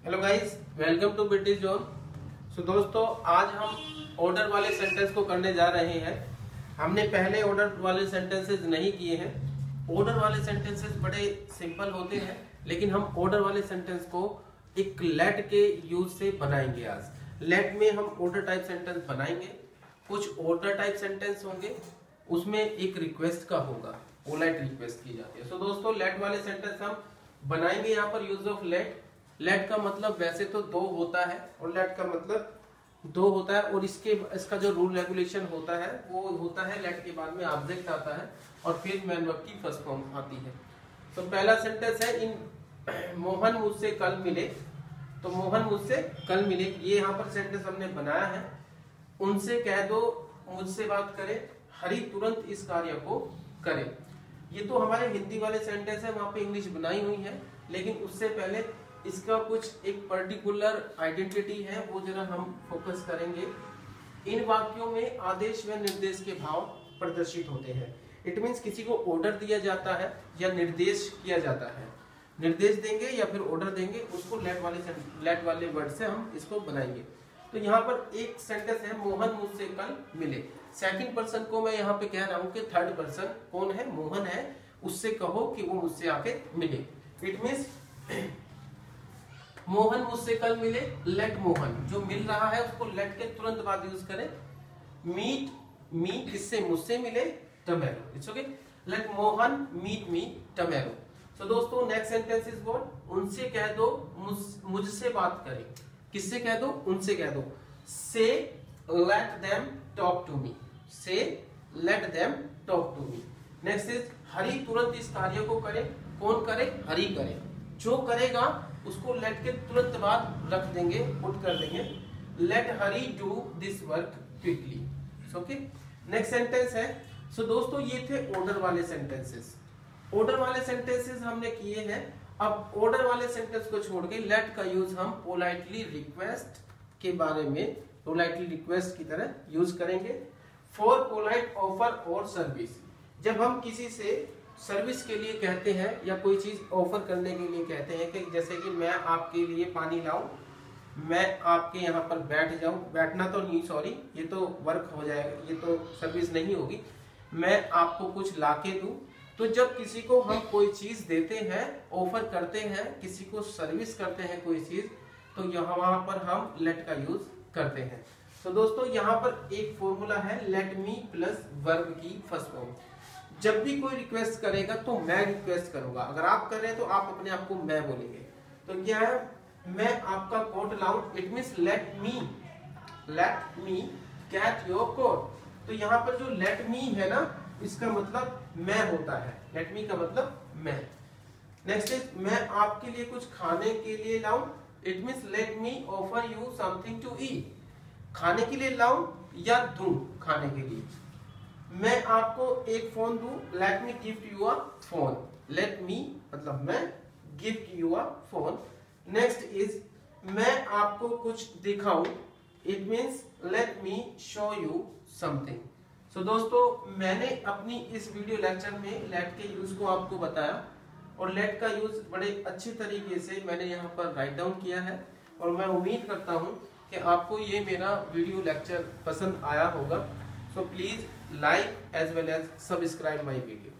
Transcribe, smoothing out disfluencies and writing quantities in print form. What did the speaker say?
Hello guys, welcome to British zone. So दोस्तों, आज हम ऑर्डर वाले सेंटेंस को करने जा रहे हैं। हमने पहले ऑर्डर वाले सेंटेंसेस नहीं किए हैं। ऑर्डर वाले सेंटेंसेस बड़े सिंपल होते हैं, लेकिन हम ऑर्डर वाले सेंटेंस को एक लेट के यूज से बनाएंगे। आज लेट में हम ऑर्डर टाइप सेंटेंस बनाएंगे। कुछ ऑर्डर टाइप सेंटेंस होंगे, उसमें एक रिक्वेस्ट का होगा, पोलाइट रिक्वेस्ट की जाती है। सो दोस्तों, लेट वाले सेंटेंस हम बनाएंगे। यहाँ पर यूज ऑफ लेट। लेट का मतलब वैसे तो दो होता है, और लेट का मतलब दो होता है, और इसका जो रूल रेगुलेशन होता है वो होता है लेट के बाद में ऑब्जेक्ट आता है और फिर मैन वर्ब की फर्स्ट फॉर्म आती है। तो पहला सेंटेंस है, इन मोहन मुझसे कल मिले। तो मोहन मुझसे कल मिले, ये यहाँ पर सेंटेंस हमने बनाया है। उनसे कह दो मुझसे बात करे, हरी तुरंत इस कार्य को करे। ये तो हमारे हिंदी वाले सेंटेंस है, वहां पे इंग्लिश बनाई हुई है, लेकिन उससे पहले इसका कुछ एक पर्टिकुलर आइडेंटिटी है, वो जरा हम फोकस करेंगे। इन वाक्यों में आदेश व निर्देश के भाव प्रदर्शित होते हैं। इट मींस किसी को ऑर्डर दिया जाता है या निर्देश किया जाता है। निर्देश देंगे या फिर ऑर्डर देंगे, उसको लेट वाले वर्ड से हम इसको बनाएंगे। तो यहाँ पर एक सेंटेंस है, मोहन मुझसे कल मिले। सेकंड पर्सन को मैं यहाँ पे कह रहा हूँ कि थर्ड पर्सन कौन है? मोहन है। उससे कहो कि वो मुझसे आके मिले। इट मींस मोहन मुझसे कल मिले, लेट मोहन। जो मिल रहा है उसको लेट के तुरंत बाद यूज करें। मीट मी, किससे? मुझसे मिले, tomorrow. It's okay. Let Mohan meet me tomorrow. So दोस्तों, नेक्स्ट सेंटेंस इज व्हाट? उनसे कह दो मुझसे बात करें। किससे कह दो? उनसे कह दो। Say let them talk to me. Say let them talk to me. Next is Hari तुरंत इस कार्य को करे। कौन करे? हरी करे। जो करेगा उसको लेट के तुरंत बाद रख देंगे, पुट कर देंगे। Let Hari do this work quickly. Okay. Next sentence है। सो दोस्तों, ये थे ऑर्डर वाले सेंटेंसेस। ऑर्डर वाले सेंटेंसेस हमने किए हैं। अब ऑर्डर वाले सेंटेंस को छोड़ के लेट का यूज हम पोलाइटली रिक्वेस्ट के बारे में, पोलाइटली रिक्वेस्ट की तरह यूज करेंगे। फॉर पोलाइट ऑफर और सर्विस। जब हम किसी से सर्विस के लिए कहते हैं या कोई चीज ऑफर करने के लिए कहते हैं, कि जैसे कि मैं आपके लिए पानी लाऊं, मैं आपके यहाँ पर बैठ जाऊं। बैठना तो नहीं, सॉरी, ये तो वर्क हो जाएगा, ये तो सर्विस नहीं होगी। मैं आपको कुछ लाके दूं। तो जब किसी को हम कोई चीज देते हैं, ऑफर करते हैं, किसी को सर्विस करते हैं कोई चीज, तो यहाँ वहां पर हम लेट का यूज करते हैं। तो दोस्तों, यहाँ पर एक फॉर्मूला है, लेट मी प्लस वर्ब की फर्स्ट फॉर्म। जब भी कोई रिक्वेस्ट करेगा तो मैं रिक्वेस्ट करूंगा। अगर आप कर रहे हैं तो आप अपने आप को मैं बोलेंगे। तो क्या है? मैं आपका कोट लाऊं। It means let me get your coat. तो यहाँ पर जो लेट मी है ना, इसका मतलब मैं होता है। लेट मी का मतलब मैं। नेक्स्ट इज मैं आपके लिए कुछ खाने के लिए लाऊं। It means let me offer you something to eat. खाने के लिए लाऊं या दूं खाने के लिए। मैं आपको एक फोन दूं। Let me gift you a phone. Let me मतलब मैं, gift you a phone. Next is मैं आपको कुछ दिखाऊं। It means let me show you something. So दोस्तों, मैंने अपनी इस वीडियो लेक्चर में लेट के यूज को आपको बताया, और लेट का यूज बड़े अच्छे तरीके से मैंने यहाँ पर राइट डाउन किया है। और मैं उम्मीद करता हूँ कि आपको ये मेरा वीडियो लेक्चर पसंद आया होगा। So please like as well as subscribe my video.